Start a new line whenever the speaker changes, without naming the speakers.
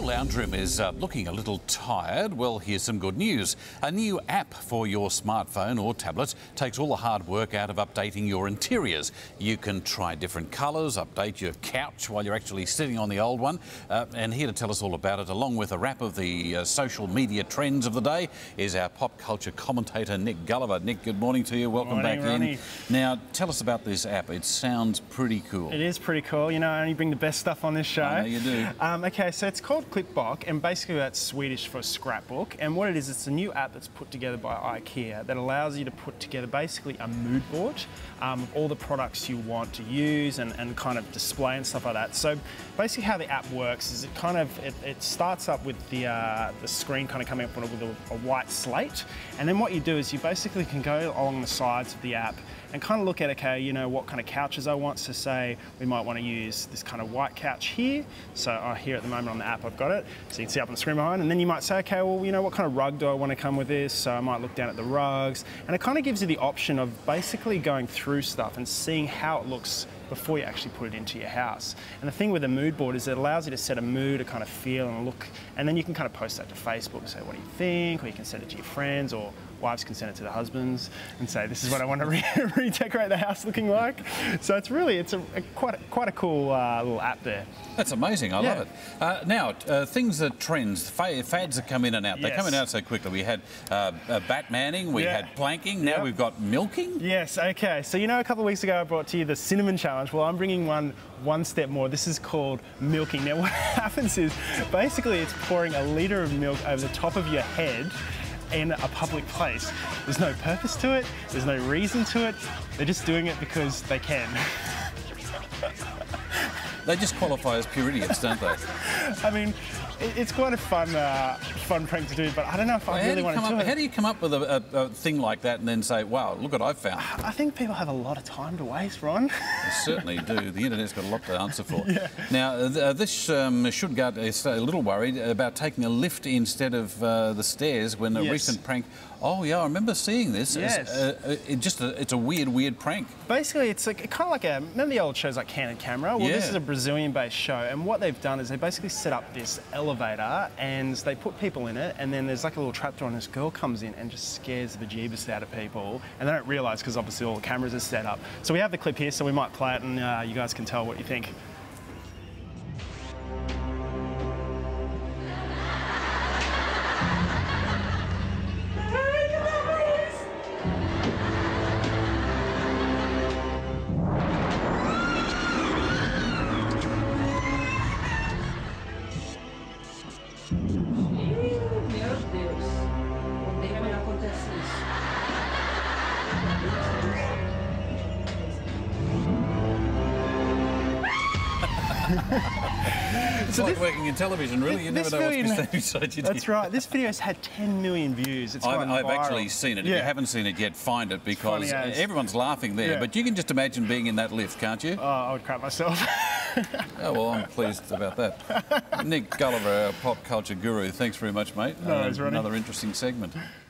lounge room is looking a little tired. Well, here's some good news. A new app for your smartphone or tablet takes all the hard work out of updating your interiors. You can try different colours, update your couch while you're actually sitting on the old one. And here to tell us all about it, along with a wrap of the social media trends of the day, is our pop culture commentator, Nick Gulliver. Nick, good morning to you. Welcome back in. Now, tell us about this app. It sounds pretty cool.
It is pretty cool. You know, I only bring the best stuff on this show.
I know you do.
Okay, so it's called Clickbock, and basically that's Swedish for scrapbook. And what it is, it's a new app that's put together by IKEA that allows you to put together basically a mood board of all the products you want to use and kind of display and stuff like that. So basically how the app works is it starts up with the screen kind of coming up with a white slate, and then what you do is you basically can go along the sides of the app and kind of look at, okay, you know, what kind of couches I want. So say we might want to use this kind of white couch here. So here at the moment on the app I've got it, so you can see up on the screen behind. And then you might say, okay, well, you know, what kind of rug do I want to come with this? So I might look down at the rugs, and it kind of gives you the option of basically going through stuff and seeing how it looks before you actually put it into your house. And the thing with a mood board is it allows you to set a mood, a kind of feel and look, and then you can kind of post that to Facebook and say, what do you think? Or you can send it to your friends, or wives can send it to their husbands and say, this is what I want to redecorate the house looking like. So it's really, quite a cool little app there.
That's amazing. I love it. Now, things that trends, fads that come in and out. They come in and out so quickly. We had Batmaning, we had planking, now we've got milking.
Yes, okay. So you know, a couple of weeks ago I brought to you the cinnamon challenge. Well, I'm bringing one step more. This is called milking. Now what happens is, basically it's pouring a litre of milk over the top of your head in a public place. There's no purpose to it, there's no reason to it, they're just doing it because they can.
They just qualify as pure idiots, don't they?
I mean, it's quite a fun prank to do, but I don't know if I really want to do it.
How do you come up with a thing like that and then say, wow, look what I've found?
I think people have a lot of time to waste, Ron.
They certainly do. The internet's got a lot to answer for. Now, this should get a little worried about taking a lift instead of the stairs when a recent prank. Oh yeah, I remember seeing this.
Yes.
It's a weird prank.
Basically, it's kind of like remember the old shows like Candid Camera? Well, this is a Brazilian-based show, and what they've done is they basically set up this elevator and they put people in it, and then there's like a little trapdoor, and this girl comes in and just scares the bejeebus out of people, and they don't realise because obviously all the cameras are set up. So we have the clip here, so we might play it, and you guys can tell what you think.
It's like working in television, really. You never know what's beside you.
That's right. This video's had 10 million views. It's gone
I've
viral.
actually seen it. If you haven't seen it yet, find it, because everyone's laughing there. But you can just imagine being in that lift, can't you?
Oh, I would crap myself.
Oh, well, I'm pleased about that. Nick Gulliver, our pop culture guru, thanks very much, mate.
No worries, Ronnie.
Another interesting segment.